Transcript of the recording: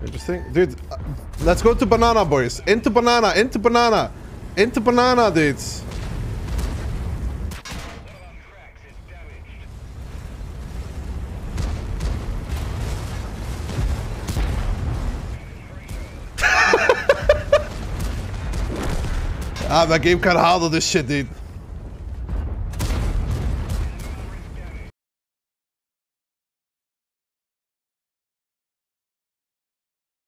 Interesting. Dude, let's go to banana, boys. Into banana, into banana. Into banana, dudes. Ah, mijn game kan halen dus shit, dude.